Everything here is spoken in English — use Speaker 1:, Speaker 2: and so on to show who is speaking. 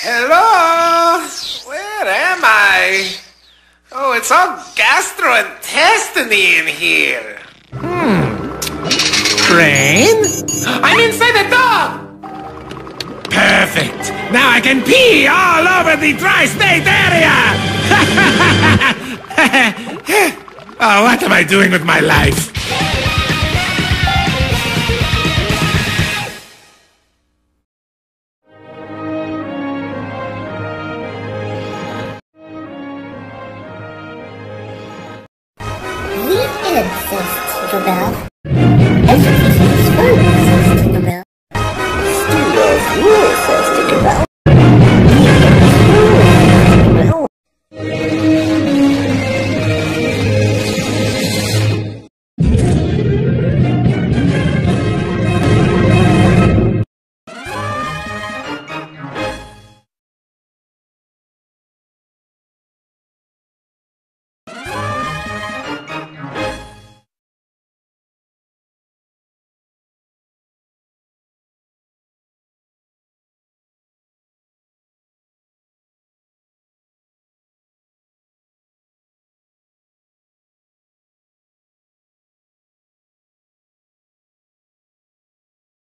Speaker 1: Hello? Where am I? Oh, it's all gastrointestine in here.
Speaker 2: Crane?
Speaker 1: I'm inside the dog!
Speaker 2: Perfect! Now I can pee all over the tri-state area! Oh, what am I doing with my life?
Speaker 3: We insist, Rebel. Education is first.